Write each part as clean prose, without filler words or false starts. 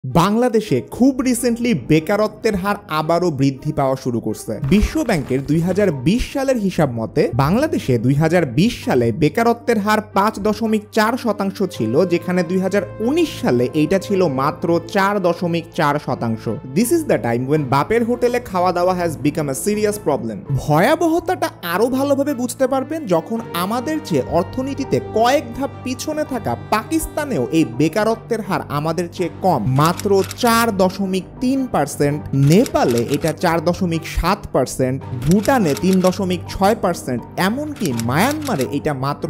বাংলাদেশে খুব রিসেন্টলি বেকারত্বের হার আবারও বৃদ্ধি পাওয়া শুরু করছে। বিশ্ব ব্যাংকের 2020 সালের হিসাব মতে বাংলাদেশে 2020 সালে বেকারত্বের হার 5.4% ছিল, যেখানে 2019 সালে এইটা ছিল মাত্র 4.4%। This is the time when বাপের হোটেলে খাওয়া দাওয়া has become a serious problem. ভয়াবহতাটা আরো ভালোভাবে বুঝতে পারবেন যখন আমাদের চেয়ে অর্থনীতিতে কয়েক ধাপ পিছনে থাকা পাকিস্তানেও এই বেকারত্বের হার আমাদের চেয়ে কম, মাত্র 4.3%। নেপালে এটা 4.7%, ভুটানে 3.6%, এমনকি মায়ানমারে এটা মাত্র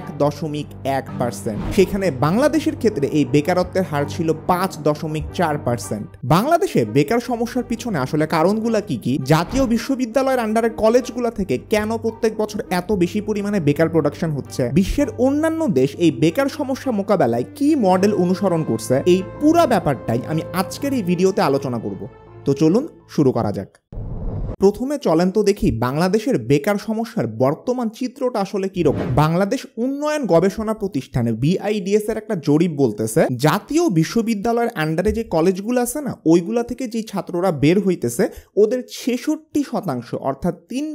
1.1%। সেখানে বাংলাদেশের ক্ষেত্রে এই বেকারত্বের হার ছিল 5.4%। বাংলাদেশে বেকার সমস্যার পিছনে আসলে কারণগুলা কি কি? জাতীয় বিশ্ববিদ্যালয়ের আন্ডারে কলেজগুলা থেকে কেন প্রত্যেক বছর এত বেশি পরিমাণে বেকার প্রোডাকশন হচ্ছে? বিশ্বের অন্যান্য দেশ এই বেকার সমস্যা মোকাবেলায় কি মডেল অনুসরণ করছে? এই পুরা ব্যাপারটাই আমি আজকের এই ভিডিওতে আলোচনা করব। তো চলুন শুরু করা যাক। প্রথমে চলেন তো দেখি বাংলাদেশের বেকার সমস্যার বর্তমান চিত্রটা আসলে কিরকম। বাংলাদেশ উন্নয়ন গবেষণা প্রতিষ্ঠানে BIDS এর একটা জরিপ বলতেছে জাতীয় বিশ্ববিদ্যালয়ের আন্ডারে যে কলেজগুলো আছে না, ওইগুলা থেকে যে ছাত্ররা বের হইতেছে ওদের 66% অর্থাৎ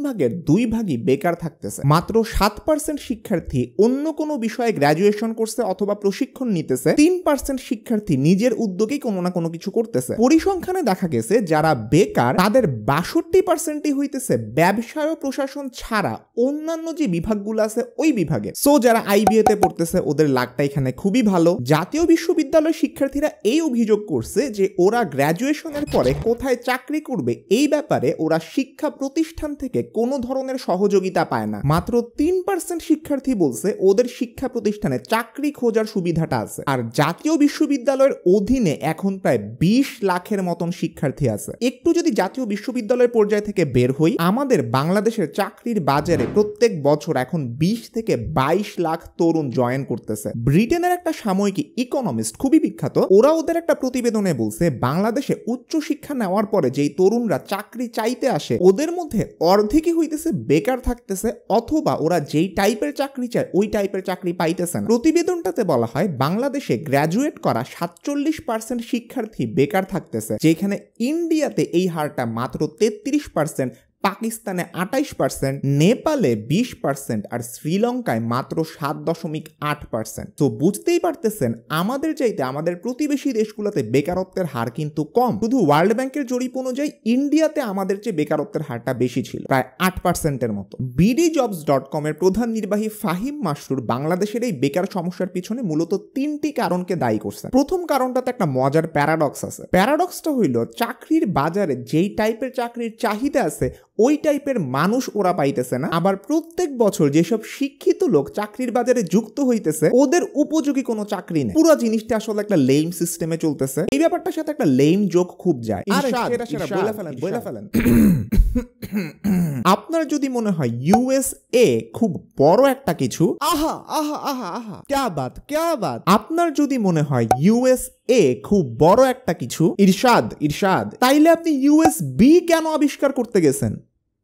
2/3 বেকার থাকতেছে। মাত্র 7% শিক্ষার্থী অন্য কোনো বিষয়ে গ্র্যাজুয়েশন করছে অথবা প্রশিক্ষণ নিতেছে। 3% শিক্ষার্থী নিজের উদ্যোগেই কোনো না কোনো কিছু করতেছে। পরিসংখ্যানে দেখা গেছে যারা বেকার তাদের 62% হইতেছে ব্যবসায় ও প্রশাসন ছাড়া অন্যান্য যে বিভাগগুলো আছে ওই বিভাগে। সো যারা IBA তে পড়তেছে ওদের লাকটা এখানে খুবই ভালো। জাতীয় বিশ্ববিদ্যালয়ের শিক্ষার্থীরা এই অভিযোগ করছে যে ওরা গ্র্যাজুয়েশনের পরে কোথায় চাকরি করবে এই ব্যাপারে ওরা শিক্ষা প্রতিষ্ঠান থেকে কোনো ধরনের সহযোগিতা পায় না। মাত্র 3% শিক্ষার্থী বলছে ওদের শিক্ষা প্রতিষ্ঠানে চাকরি খোঁজার সুবিধাটা আছে। আর জাতীয় বিশ্ববিদ্যালয়ের অধীনে এখন প্রায় 20 লাখের মতন শিক্ষার্থী আছে। একটু যদি জাতীয় বিশ্ববিদ্যালয়ের পর্যায়ে থেকে বের হই, আমাদের বাংলাদেশের চাকরির বাজারে প্রত্যেক বছর এখন 20 থেকে 22 লাখ তরুণ জয়েন করতেছে। ব্রিটেনের একটা সাময়িকী ইকোনমিস্ট খুবই বিখ্যাত, ওরা ওদের একটা প্রতিবেদনে বলছে বাংলাদেশে উচ্চ শিক্ষা নেওয়ার পরে যেই তরুণরা চাকরি চাইতে আসে ওদের মধ্যে অর্ধেকই হইতেছে বেকার থাকতেছে, অথবা ওরা যেই টাইপের চাকরি চায় ওই টাইপের চাকরি পাইতেছে না। প্রতিবেদনটাতে বলা হয় বাংলাদেশে গ্র্যাজুয়েট করা 47% শিক্ষার্থী বেকার থাকতেছে, যেখানে ইন্ডিয়াতে এই হারটা মাত্র 33%, পাকিস্তানে 28%, নেপালে 20% আর শ্রীলঙ্কায় মাত্র 7.8%। তো বুঝতেই পারতেছেন আমাদের চাইতে আমাদের প্রতিবেশী দেশগুলোতে বেকারত্বের হার কিন্তু কম। শুধু ওয়ার্ল্ড ব্যাংকের জরিপ অনুযায়ী ইন্ডিয়াতে আমাদের চেয়ে বেকারত্বের হারটা বেশি ছিল, প্রায় 8%-এর মতো। BDjobs.com এর প্রধান নির্বাহী ফাহিম মাসরুর বাংলাদেশের এই বেকার সমস্যার পিছনে মূলত 3টি কারণকে দায়ী করছেন। প্রথম কারণটাতে একটা মজার প্যারাডক্স আছে। প্যারাডক্সটা হইল চাকরির বাজারে যেই টাইপের চাকরির চাহিদা আছে ওই টাইপের মানুষ ওরা পাইতেছে না। আবার প্রত্যেক বছর যেসব শিক্ষিত লোক চাকরির বাজারে যুক্ত হইতেছে ওদের উপযোগী কোনো চাকরি নেই। পুরো জিনিসটা আসলে একটা লেম সিস্টেমে চলতেছে। এই ব্যাপারটার সাথে একটা লেম জোক খুব যায়। বলে ফেলেন আপনার যদি মনে হয় USA খুব বড় একটা কিছু, আহা আহা আহা আহা ক্যা বাত, আপনার যদি মনে হয় USA খুব বড় একটা কিছু, ইরশাদ, তাইলে আপনি USB কেন আবিষ্কার করতে গেছেন?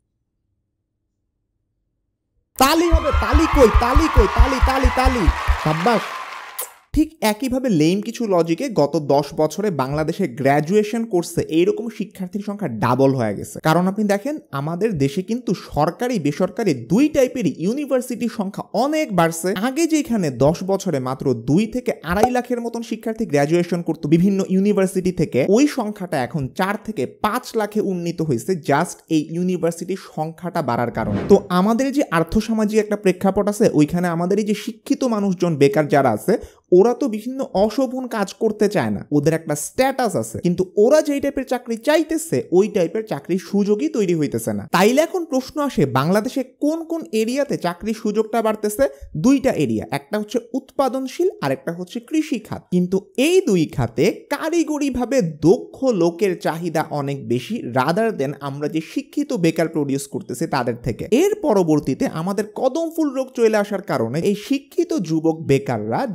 তালি হবে, তালি কই, সাব্বাস। ঠিক একইভাবে লেম কিছু লজিকে গত 10 বছরে বাংলাদেশে গ্র্যাজুয়েশন কোর্সে এইরকম শিক্ষার্থীর সংখ্যা ডাবল হয়ে গেছে। কারণ আপনি দেখেন আমাদের দেশে কিন্তু সরকারি বেসরকারি দুই টাইপেরই ইউনিভার্সিটির সংখ্যা অনেক বাড়ছে। আগে যেখানে 10 বছরে মাত্র 2 থেকে 2.5 লাখের মতন শিক্ষার্থী গ্র্যাজুয়েশন করতো বিভিন্ন ইউনিভার্সিটি থেকে, ওই সংখ্যাটা এখন 4 থেকে 5 লাখে উন্নীত হয়েছে জাস্ট এই ইউনিভার্সিটির সংখ্যাটা বাড়ার কারণে। তো আমাদের যে আর্থসামাজিক একটা প্রেক্ষাপট আছে ওইখানে আমাদের এই যে শিক্ষিত মানুষজন বেকার যারা আছে ওরা তো বিভিন্ন অশোভন কাজ করতে চায় না, ওদের একটা স্ট্যাটাস আছে, কিন্তু ওরা যেই টাইপের চাকরি চাইতেছে ওই টাইপের চাকরির সুযোগই তৈরি হইতেছে না। তাইলে এখন প্রশ্ন আসে বাংলাদেশে কোন কোন এরিয়াতে চাকরির সুযোগটা বাড়তেছে? 2টা এরিয়া, একটা হচ্ছে উৎপাদনশীল আর একটা হচ্ছে কৃষি খাত। কিন্তু এই 2 খাতে কারিগরিভাবে দক্ষ লোকের চাহিদা অনেক বেশি রাদার দেন আমরা যে শিক্ষিত বেকার প্রডিউস করতেছি তাদের থেকে। এর পরবর্তীতে আমাদের কদম ফুল রোগ চলে আসার কারণে এই শিক্ষিত যুবক বেকাররা যারা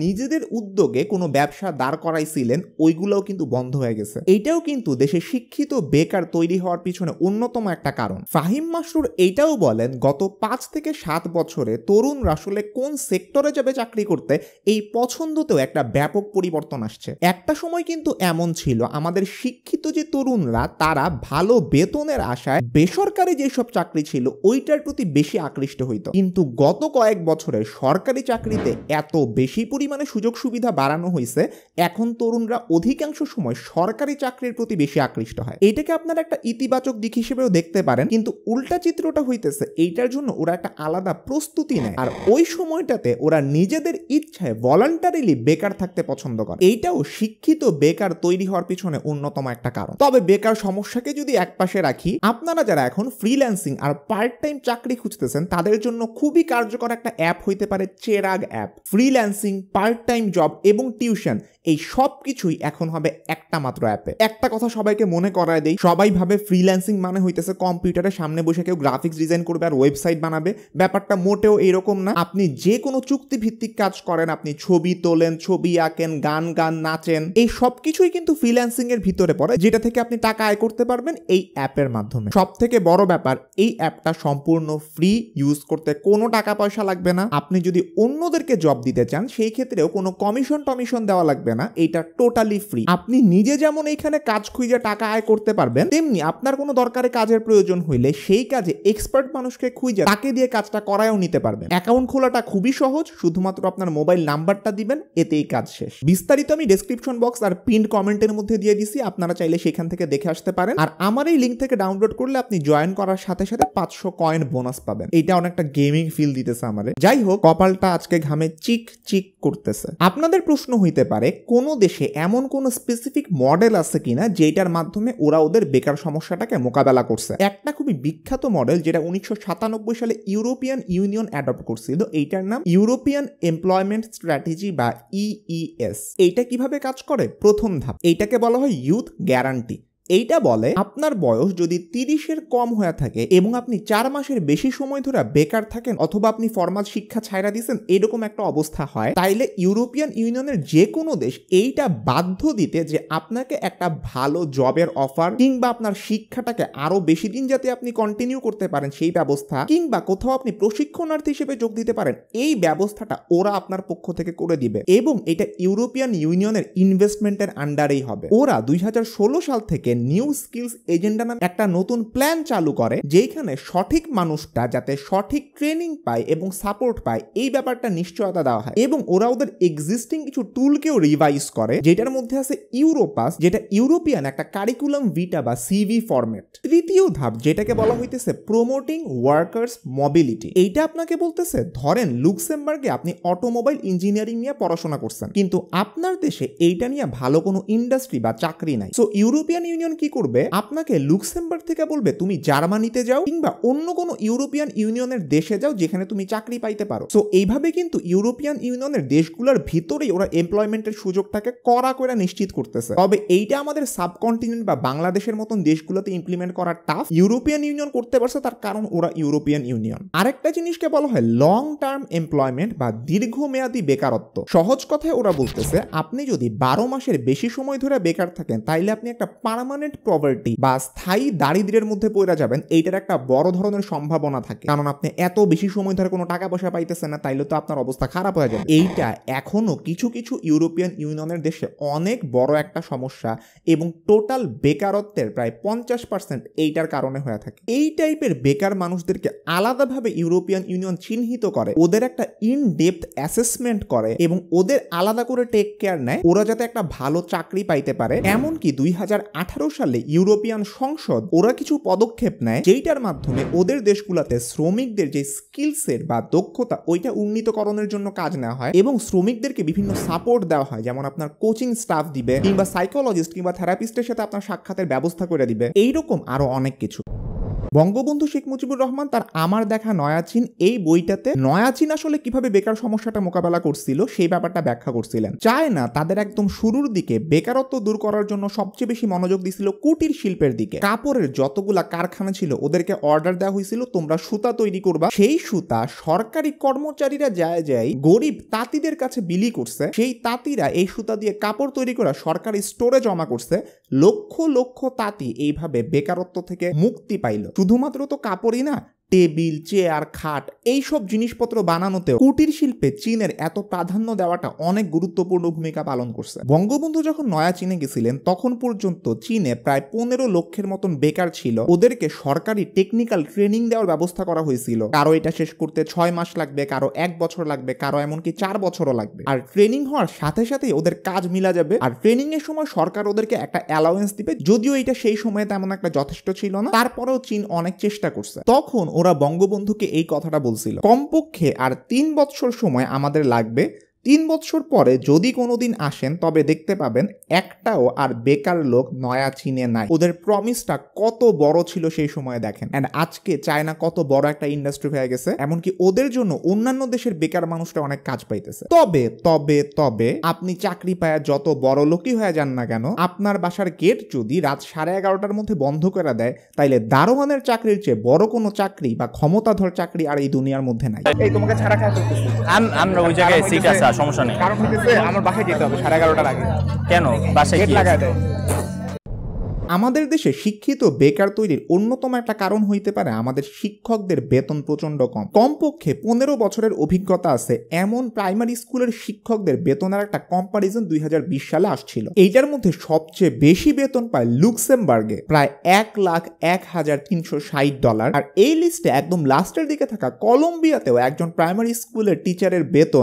নিজেদের উদ্যোগে কোনো ব্যবসা দাঁড় করাইছিলেন ওইগুলোও কিন্তু বন্ধ হয়ে গেছে। এইটাও কিন্তু দেশে শিক্ষিত বেকার তৈরি হওয়ার পিছনে অন্যতম একটা কারণ। ফাহিম মাসরুর এইটাও বলেন গত 5 থেকে 7 বছরে তরুণরা আসলে কোন সেক্টরে যাবে চাকরি করতে এই পছন্দতেও একটা ব্যাপক পরিবর্তন আসছে। একটা সময় কিন্তু এমন ছিল আমাদের শিক্ষিত যে তরুণরা তারা ভালো বেতনের আশায় বেসরকারি যেসব চাকরি ছিল ওইটার প্রতি বেশি আকৃষ্ট হইত, কিন্তু গত কয়েক বছরে সরকারি চাকরিতে এত বেশি পরিমাণে সুযোগ সুবিধা বাড়ানো হয়েছে, এখন তরুণরা অধিকাংশ সময় সরকারি চাকরির প্রতি বেশি আকৃষ্ট হয়। এটাকে আপনারা একটা ইতিবাচক দিক হিসেবেও দেখতে পারেন, কিন্তু উল্টা চিত্রটা হইতেছে এইটার জন্য ওরা একটা আলাদা প্রস্তুতি নেয় আর ওই সময়টাতে ওরা নিজেদের ইচ্ছায় ভলান্টারিলি বেকার থাকতে পছন্দ করে। এইটাও শিক্ষিত বেকার তৈরি হওয়ার পিছনে অন্যতম একটা কারণ। তবে বেকার সমস্যাকে যদি একপাশে রাখি, আপনারা যারা এখন ফ্রিল্যান্সিং আর পার্ট টাইম চাকরি খুঁজতেছেন তাদের জন্য খুবই কার্যকর একটা অ্যাপ হইতে পারে Cherag app. Freelancing, part time job এবং টিউশন এই সব কিছুই এখন হবে একটা মাত্র অ্যাপে। একটা কথা সবাইকে মনে করায় দেই, সবাই ভাবে ফ্রিল্যান্সিং মানে হইতেছে কম্পিউটারের সামনে বসে কেউ গ্রাফিক্স ডিজাইন করবে আর ওয়েবসাইট বানাবে। ব্যাপারটা মোটেও এরকম না। আপনি যে কোনো চুক্তি ভিত্তিক কাজ করেন, আপনি ছবি তোলেন, ছবি আঁকেন, গান নাচেন, এই সব কিছুই কিন্তু ফ্রিল্যান্সিং এর ভিতরে পড়ে, যেটা থেকে আপনি টাকা আয় করতে পারবেন এই অ্যাপের মাধ্যমে। সব থেকে বড় ব্যাপার, এই অ্যাপটা সম্পূর্ণ ফ্রি, ইউজ করতে কোনো টাকা পয়সা লাগবে না। আপনি যদি অন্যদেরকে জব দিতে চান সেই ক্ষেত্রেও কোনো কমিশন দেওয়া লাগবে না, এইটা টোটালি ফ্রি। আপনি নিজে যেমন এইখানে কাজ খুঁজে টাকা আয় করতে পারবেন, তেমনি আপনার কোনো দরকারি কাজের প্রয়োজন হইলে সেই কাজে এক্সপার্ট মানুষকে খুঁজে তাকে দিয়ে কাজটা করায়ও নিতে পারবেন। অ্যাকাউন্ট খোলাটা খুবই সহজ, শুধুমাত্র আপনার মোবাইল নাম্বারটা দিবেন, এতেই কাজ শেষ। বিস্তারিত আমি ডেসক্রিপশন বক্স আর পিন কমেন্টের মধ্যে দিয়ে দিছি, আপনারা চাইলে সেখান থেকে দেখে আসতে পারেন। আর আমার এই লিঙ্ক থেকে ডাউনলোড করলে আপনি জয়েন করার সাথে সাথে 500 কয়েন বোনাস পাবেন। এটা অনেকটা গেমিং ফিল দিতেছে আমারে। যাই হোক, কপালটা আজকে ঘামে চিক চিক করতেছে। আপনাদের প্রশ্ন হইতে পারে কোন দেশে এমন কোন স্পেসিফিক মডেল আছে কিনা যেটার মাধ্যমে ওরা ওদের বেকার সমস্যাটাকে মোকাবেলা করছে। একটা খুবই বিখ্যাত মডেল যেটা 1997 সালে ইউরোপিয়ান ইউনিয়ন অ্যাডপ্ট করছিল, এইটার নাম ইউরোপিয়ান এমপ্লয়মেন্ট স্ট্র্যাটেজি বা ইইএস। এইটা কিভাবে কাজ করে? প্রথম ধাপ, এইটাকে বলা হয় ইউথ গ্যারান্টি। এইটা বলে আপনার বয়স যদি 30-এর কম হয়ে থাকে এবং আপনি 4 মাসের বেশি সময় ধরে বেকার থাকেন অথবা আপনি ফরমাল শিক্ষা ছাইরা দিয়েছেন, এরকম একটা অবস্থা হয়, তাইলে ইউরোপিয়ান ইউনিয়নের যে কোনো দেশ এইটা বাধ্য দিতে যে আপনাকে একটা ভালো জবের অফার কিংবা আপনার শিক্ষাটাকে আরো বেশি দিন যাতে আপনি কন্টিনিউ করতে পারেন সেই ব্যবস্থা, কিংবা কোথাও আপনি প্রশিক্ষণার্থী হিসেবে যোগ দিতে পারেন, এই ব্যবস্থাটা ওরা আপনার পক্ষ থেকে করে দিবে। এবং এটা ইউরোপিয়ান ইউনিয়নের ইনভেস্টমেন্টের আন্ডারেই হবে। ওরা 2016 সাল থেকে নিউ স্কিলস এজেন্ডা নামে একটা নতুন প্ল্যান চালু করে, যেখানে সঠিক মানুষটা যাতে সঠিক ট্রেনিং পায় এবং সাপোর্ট পায় এই ব্যাপারটা নিশ্চয়তা দেওয়া হয়। এবং ওরা ওদের এক্সিস্টিং কিছু টুলকেও রিভাইজ করে, যেটার মধ্যে আছে ইউরোপাস, যেটা ইউরোপিয়ান একটা কারিকুলাম ভিটা বা সিভি ফরম্যাট। তৃতীয় ধাপ, যেটাকে বলা হইতেছে প্রমোটিং ওয়ার্কার্স মোবিলিটি। এইটা আপনাকে বলতেছে, ধরেন লুক্সেমবার্গে আপনি অটোমোবাইল ইঞ্জিনিয়ারিং নিয়ে পড়াশোনা করছেন, কিন্তু আপনার দেশে এইটা নিয়ে ভালো কোনো ইন্ডাস্ট্রি বা চাকরি নাই। সো ইউরোপিয়ান ইউনিয়ন কি করবে, আপনাকে লুক্সেমবার্গ থেকে বলবে তুমি জার্মানিতে যাও কিংবা অন্য কোনো ইউরোপিয়ান ইউনিয়নের দেশে যাও যেখানে তুমি চাকরি পাইতে পারো। সো এইভাবে কিন্তু ইউরোপিয়ান ইউনিয়নের দেশগুলোর ভিতরেই ওরা এমপ্লয়মেন্টের সুযোগটাকে কড়া করে নিশ্চিত করতেছে। তবে এইটা আমাদের সাবকন্টিনেন্ট বা বাংলাদেশের মতন দেশগুলোতে ইমপ্লিমেন্ট করা টাফ। ইউরোপিয়ান ইউনিয়ন করতে পারছে, তার কারণ ওরা ইউরোপিয়ান ইউনিয়ন। আরেকটা জিনিসকে বলা হয় লং টার্ম এমপ্লয়মেন্ট বা দীর্ঘমেয়াদী বেকারত্ব। সহজ কথায় ওরা বলতেছে, আপনি যদি 12 মাসের বেশি সময় ধরে বেকার থাকেন তাইলে আপনি একটা পার্মানেন্ট পভার্টি বা স্থায়ী দারিদ্র্যের মধ্যে পড়ে যাবেন, এইটার একটা বড় ধরনের সম্ভাবনা থাকে। কারণ আপনি এত বেশি সময় ধরে কোনো টাকা পয়সা পাইতেছেন না, তাইলে তো আপনার অবস্থা খারাপ হয়ে যাবে। এইটা এখনো কিছু কিছু ইউরোপিয়ান ইউনিয়নের দেশে অনেক বড় একটা সমস্যা এবং টোটাল বেকারত্বের প্রায় 50% এইটার কারণে হয়ে থাকে। এই টাইপের বেকার মানুষদেরকে আলাদাভাবে ইউরোপিয়ান ইউনিয়ন চিহ্নিত করে, ওদের একটা ইন ডেপথ অ্যাসেসমেন্ট করে এবং ওদের আলাদা করে টেক কেয়ার নেয় ওরা যাতে একটা ভালো চাকরি পাইতে পারে। এমনকি 2018 সালে ইউরোপিয়ান সংসদ ওরা কিছু পদক্ষেপ নেয় যেটার মাধ্যমে ওদের দেশগুলোতে শ্রমিকদের যে স্কিল সেট বা দক্ষতা ওইটা উন্নীতকরণের জন্য কাজ নেওয়া হয় এবং শ্রমিকদেরকে বিভিন্ন সাপোর্ট দেওয়া হয়, যেমন আপনার কোচিং স্টাফ দিবে কিংবা সাইকোলজিস্ট কিংবা থেরাপিস্টের সাথে আপনার সাক্ষাতের ব্যবস্থা করে দিবে, এইরকম আরো অনেক কিছু। বঙ্গবন্ধু শেখ মুজিবুর রহমান তার আমার দেখা নয়া চীন এই বইটাতে নয়া চীন আসলে কিভাবে বেকার সমস্যাটা মোকাবেলা করছিল সেই ব্যাপারটা ব্যাখ্যা করছিলেন। চায়না তাদের একদম শুরুর দিকে বেকারত্ব দূর করার জন্য সবচেয়ে বেশি মনোযোগ দিছিল কুটির শিল্পের দিকে। কাপড়ের যতগুলা কারখানা ছিল ওদেরকে অর্ডার দেওয়া হয়েছিল তোমরা সুতা তৈরি করবা, সেই সুতা সরকারি কর্মচারীরা যায় গরিব তাঁতিদের কাছে বিলি করছে, সেই তাঁতিরা এই সুতা দিয়ে কাপড় তৈরি করে সরকারি স্টোরে জমা করছে। লক্ষ লক্ষ তাঁতি এইভাবে বেকারত্ব থেকে মুক্তি পাইল। শুধুমাত্র তো কাপড়ই না, টেবিল, চেয়ার, খাট এইসব জিনিসপত্র বানানোতেও কুটির শিল্পে চীনের এত প্রাধান্য দেওয়াটা অনেক গুরুত্বপূর্ণ ভূমিকা পালন করছে। বঙ্গবন্ধু যখন নয়া চীনে গেছিলেন তখন পর্যন্ত চীনে প্রায় 15 লক্ষের মতন বেকার ছিল। ওদেরকে সরকারি টেকনিক্যাল ট্রেনিং দেওয়ার ব্যবস্থা করা হয়েছিল। কারো এটা শেষ করতে 6 মাস লাগবে, কারো 1 বছর লাগবে, কারো এমনকি 4 বছরও লাগবে। আর ট্রেনিং হওয়ার সাথে সাথেই ওদের কাজ মিলা যাবে। আর ট্রেনিং এর সময় সরকার ওদেরকে একটা অ্যালাউয়েন্স দিবে, যদিও এটা সেই সময়ে তেমন একটা যথেষ্ট ছিল না, তারপরেও চীন অনেক চেষ্টা করছে। তখন ওরা বঙ্গবন্ধুকে এই কথাটা বলছিল, কমপক্ষে আর 3 বছর সময় আমাদের লাগবে, 3 বছর পরে যদি কোনোদিন আসেন তবে দেখতে পাবেন একটাও আর বেকার লোক নয়া চীনে নাই। ওদের প্রমিসটা কত বড় ছিল সেই সময় দেখেন। এন্ড আজকে চায়না কত বড় একটা ইন্ডাস্ট্রি হয়ে গেছে, এমনকি ওদের জন্য অন্যান্য দেশের বেকার মানুষরা অনেক কাজ পাইতেছে। তবে তবে তবে আপনি চাকরি পায়া যত বড় লোকই হয়ে যান না কেন, আপনার বাসার গেট যদি রাত 11:30টার মধ্যে বন্ধ করে দেয়, তাইলে দারোয়ানের চাকরির চেয়ে বড় কোনো চাকরি বা ক্ষমতাধর চাকরি আর এই দুনিয়ার মধ্যে নাই। এই তোমাকে ছাড়া খায় আমরা ওই জায়গায় সিট আছে, সমস্যা নেই। কারণ হইতেছে আমার বাসায় যেতে হবে 11:30টার আগে। কেন বাসায় গেট কি লাগায় দেয়। আমাদের দেশে শিক্ষিত বেকার তৈরির অন্যতম একটা কারণ হইতে পারে আমাদের শিক্ষকদের বেতন প্রচন্ড কম। কমপক্ষে 15 বছরের অভিজ্ঞতা আছে এমন প্রাইমারি স্কুলের শিক্ষকদের বেতনের একটা কম্পারিজন 2020 সালে আসছিল। এইটার মধ্যে সবচেয়ে বেশি বেতন পায় লুক্সেমবার্গে, প্রায় $1,0360। আর এই লিস্টে একদম লাস্টের দিকে থাকা কলম্বিয়াতেও একজন প্রাইমারি স্কুলের টিচারের বেতন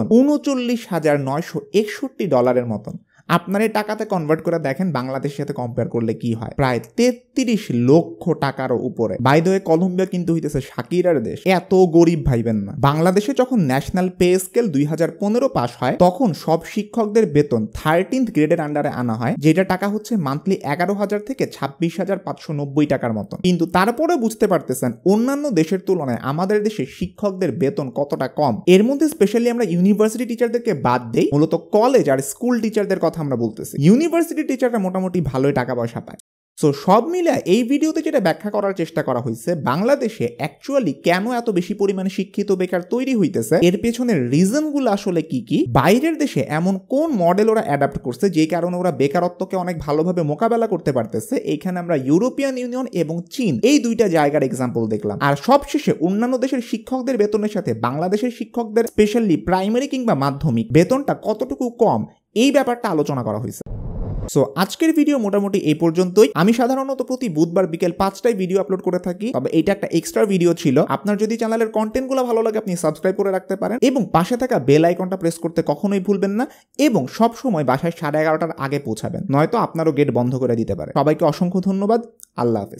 $39,961 মতন। আপনার এই টাকাতে কনভার্ট করে দেখেন বাংলাদেশের সাথে কম্পেয়ার করলে কি হয়, প্রায় 33 লক্ষ টাকারও উপরে। বাই দ্য ওয়ে কলম্বিয়া কিন্তু হইতেছে শাকিরার দেশ, এত গরিব ভাইবেন না। বাংলাদেশে যখন ন্যাশনাল পে স্কেল 2015 পাস হয় তখন সব শিক্ষকদের বেতন 13th গ্রেডের আন্ডারে আনা হয়, যেটা টাকা হচ্ছে মান্থলি 11,000 থেকে 26,590 টাকার মতন। কিন্তু তারপরে বুঝতে পারতেছেন অন্যান্য দেশের তুলনায় আমাদের দেশে শিক্ষকদের বেতন কতটা কম। এর মধ্যে স্পেশালি আমরা ইউনিভার্সিটি টিচারদেরকে বাদ দেই, মূলত কলেজ আর স্কুল টিচারদের কথা আমরা বলতেছি। ইউনিভার্সিটি টিচাররা মোটামুটি ভালোই টাকা পয়সা পায়। সো সব মিলে এই ভিডিওতে যেটা ব্যাখ্যা করার চেষ্টা করা হয়েছে, বাংলাদেশে অ্যাকচুয়ালি কেন এত বেশি পরিমাণে শিক্ষিত বেকার তৈরি হইতেছে, এর পেছনের রিজনগুলো আসলে কি কি, বাইরের দেশে এমন কোন মডেল ওরা অ্যাডাপ্ট করছে যে কারণে ওরা বেকারত্বকে অনেক ভালোভাবে মোকাবেলা করতে পারতেছে। এইখানে আমরা ইউরোপিয়ান ইউনিয়ন এবং চীন এই দুইটা জায়গার এক্সাম্পল দেখলাম। আর সবশেষে অন্যান্য দেশের শিক্ষকদের বেতনের সাথে বাংলাদেশের শিক্ষকদের স্পেশালি প্রাইমারি কিংবা মাধ্যমিক বেতনটা কতটুকু কম এই ব্যাপারটা আলোচনা করা হয়েছে। সো আজকের ভিডিও মোটামুটি এই পর্যন্তই। আমি সাধারণত প্রতি বুধবার বিকেল 5টায় ভিডিও আপলোড করে থাকি, তবে এটা একটা এক্সট্রা ভিডিও ছিল। আপনার যদি চ্যানেলের কন্টেন্টগুলো ভালো লাগে আপনি সাবস্ক্রাইব করে রাখতে পারেন এবং পাশে থাকা বেল আইকনটা প্রেস করতে কখনোই ভুলবেন না, এবং সব সময় বাসায় 11:30টার আগে পৌঁছাবেন, নয়তো আপনারও গেট বন্ধ করে দিতে পারে। সবাইকে অসংখ্য ধন্যবাদ। আল্লাহ হাফেজ।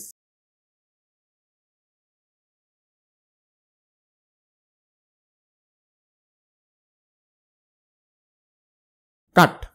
কাট।